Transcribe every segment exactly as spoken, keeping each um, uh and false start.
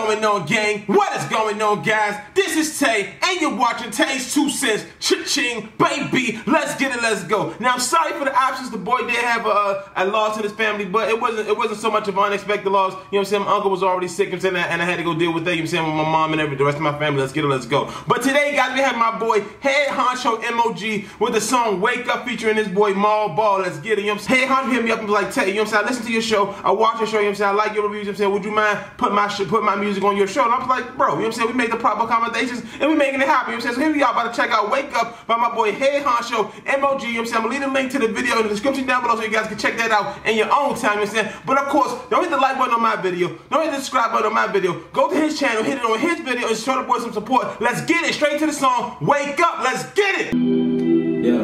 going on, gang? What is going on, guys? This is Tay, and you're watching Tay's Two Cents. Cha-ching, baby. Let's get it, let's go. Now, I'm sorry for the absence. The boy did have a, a loss in his family, but it wasn't it wasn't so much of an unexpected loss. You know what I'm saying? My uncle was already sick, you know what I'm saying, and I had to go deal with that, you know what I'm saying, with my mom and every, the rest of my family. Let's get it, let's go. But today, guys, we have my boy, Head Honcho M O G, with the song Wake Up featuring his boy, Mal Ball. Let's get it, you know what I'm saying? Head Honcho hit me up and be like, Tay, you know what I'm saying? I listen to your show, I watch your show, you know what I'm saying? I like your reviews, you know what I'm saying? Would you mind put my put my music on your show? And I was like, bro, you know what I'm saying? We made the proper accommodations and we making it happen, you know what I'm saying? So here we are about to check out Wake Up by my boy Head Honcho M O G, you know what I'm saying? I'm gonna leave a link to the video in the description down below so you guys can check that out in your own time, you know what I'm saying? But of course, don't hit the like button on my video, don't hit the subscribe button on my video, go to his channel, hit it on his video and show the boy some support. Let's get it straight to the song, Wake Up, let's get it! Yeah.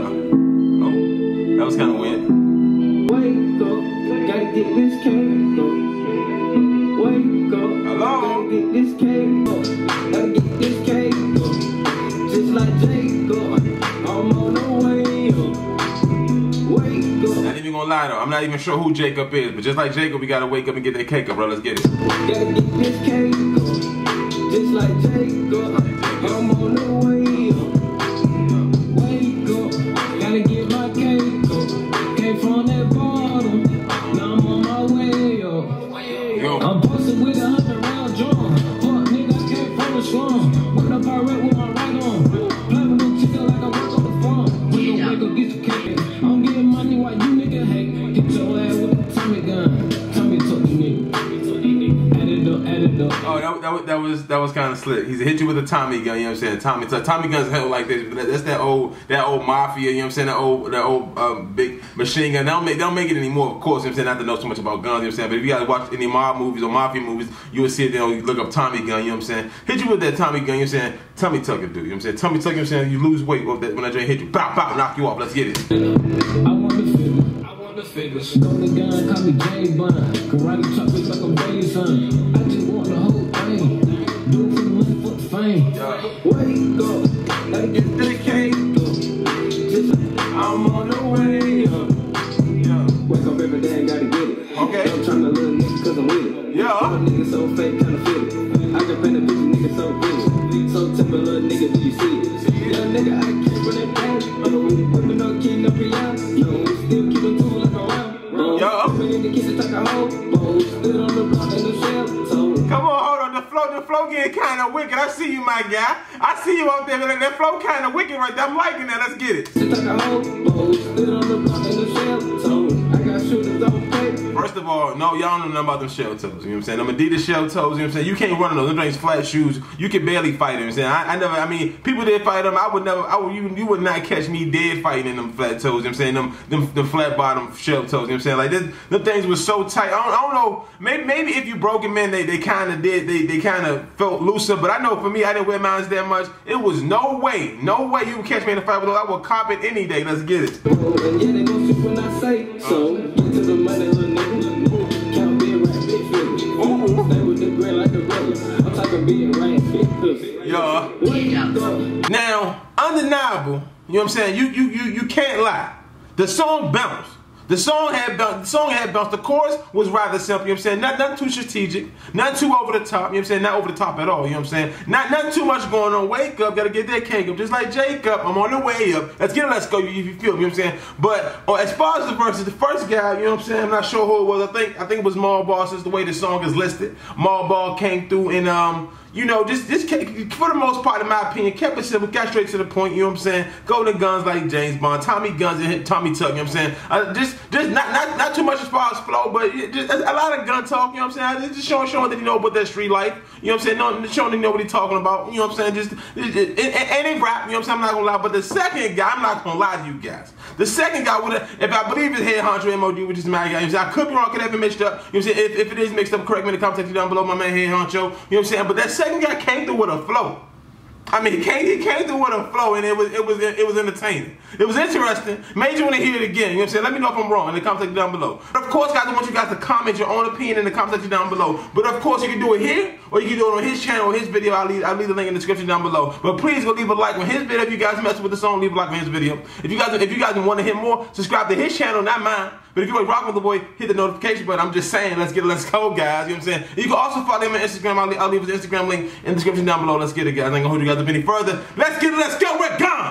Oh, that was kind of weird. Wake up, gotta get this cake up. Wake up, hello? Gotta get this cake up. Gotta get this cake up. Just like Jacob, I'm on the way up. Wake up. Not even gonna lie though, I'm not even sure who Jacob is, but just like Jacob, we gotta wake up and get that cake up, bro. Let's get it. Gotta get this cake up. Just like Jacob, I'm on the way up. Wake up, gotta get my cake up. Came from that bottom, now I'm on my way up. Yo. I'm posted with a hundred round drum. Fuck nigga, I came from the slum. Wake up, I rap with my right on. Playing with chicken like I work on the farm. Wake up, wake up, get your cake. I'm getting money while you nigga hate. Hit your ass with a Tommy gun. Tommy took me. Add it up, add it up. Oh, that, that, that was that was kind of slick. He's hit you with a Tommy gun, you know what I'm saying? Tommy, so Tommy guns held like this. That's that old that old mafia, you know what I'm saying? That old that old um, big machine gun. They don't make they don't make it anymore, of course. You know what I'm saying? Not to know so much about guns, you know what I'm saying? But if you guys watch any mob movies or mafia movies, you will see it. They'll look up Tommy gun, you know what I'm saying? Hit you with that Tommy gun, you know what I'm saying? Tummy tucker, dude. You know what I'm saying? Tummy tucker, you know what I'm saying? You lose weight when that joint hit you. Bow, bow, knock you off. Let's get it. I want the figure. I want the figure. Stole the gun, call me Jay Bun. Karate chop it like a baby son. I just want the whole thing. Do it for the money, for the fame. Yeah. Wake up, gotta get to the cake up. Just, I'm on the way up. Yeah. Wake up every day and gotta get it. Okay. I'm trying to little nigga cause I'm with it. Yeah. Little nigga so fake, kinda fit it. I can paint a bitch, nigga so good. So tell me, little nigga, do you see it? Young nigga, I can't run it back. I'm really whipping up, king up beyond. No, still keep it cool like a round. Yeah. I'm in the kitchen, take a hoe. Stood on the block in the shell. So Come on, hold on. The flow, the flow getting kind of wicked. I see you, my guy. I see you out there. That, that flow kind of wicked right there. I'm liking that. Let's get it. Stood on the block in the shell. So I got shooters don't pay. First of all, no, y'all don't know nothing about them shell toes. You know what I'm saying? Them Adidas shell toes. You know what I'm saying? You can't run on those. Them things flat shoes. You can barely fight them. You know what I'm saying? I, I never. I mean, people did fight them. I would never. I would. You, you would not catch me dead fighting in them flat toes. You know what I'm saying? Them, them, them flat bottom shell toes. You know what I'm saying? Like this, them things were so tight. I don't, I don't know. Maybe, maybe if you broke them, man, they, they kind of did. They, they kind of felt looser. But I know for me, I didn't wear mine that much. It was no way, no way you would catch me in a fight with those. I would cop it any day. Let's get it. Oh, and yeah, they gon' shoot when I say so. Get to the money, little nigga. Count big right, big figure. Stay with the grin like a brother. I'm talking big right, big pussy. Yeah. Wake up. Now, undeniable. You know what I'm saying? You you you you can't lie. The song bounced. The song had bounced. The song had bounced. The chorus was rather simple. You know what I'm saying? Not not too strategic. Not too over the top. You know what I'm saying? Not over the top at all. You know what I'm saying? Not not too much going on. Wake up. Gotta get that cake up. Just like Jacob. I'm on the way up. Let's get it. Let's go. If you feel me. You know what I'm saying? But uh, as far as the verses, the first guy. You know what I'm saying? I'm not sure who it was. I think I think it was Mal Ball. Since the way the song is listed, Mal Ball came through and um. You know, just, just for the most part, in my opinion, kept it simple, got straight to the point, you know what I'm saying? Golden guns like James Bond, Tommy guns and hit Tommy Tuck, you know what I'm saying? Uh, just just not, not not too much as far as flow, but just a lot of gun talk, you know what I'm saying? Just showing, showing that you know about that street life, you know what I'm saying? No, showing that you know what he's talking about, you know what I'm saying? Just, it, it, it, and it rap, you know what I'm saying? I'm not gonna lie, but the second guy, I'm not gonna lie to you guys. The second guy, would if I believe it's Head Honcho M O G, which is my guy, you know what I'm saying? I could be wrong, could have been mixed up, you know what I'm saying? If, if it is mixed up, correct me in the comment section down below, my man Head Honcho, you know what I'm saying? But that second guy came through with a flow. I mean, he came, he came through with a flow, and it was it was it was entertaining. It was interesting. Made you want to hear it again. You know what I'm saying? Let me know if I'm wrong in the comment section down below. But of course, guys, I want you guys to comment your own opinion in the comment section down below. But of course, you can do it here, or you can do it on his channel or his video. I'll leave I'll leave the link in the description down below. But please go leave a like on his video if you guys mess with the song. Leave a like on his video. If you guys if you guys want to hear more, subscribe to his channel, not mine. But if you like rock with the boy, hit the notification button. I'm just saying, let's get it, let's go, guys. You know what I'm saying? You can also follow him on Instagram. I'll leave, I'll leave his Instagram link in the description down below. Let's get it, guys. I ain't gonna hold you guys up any further. Let's get it, let's go. We're gone.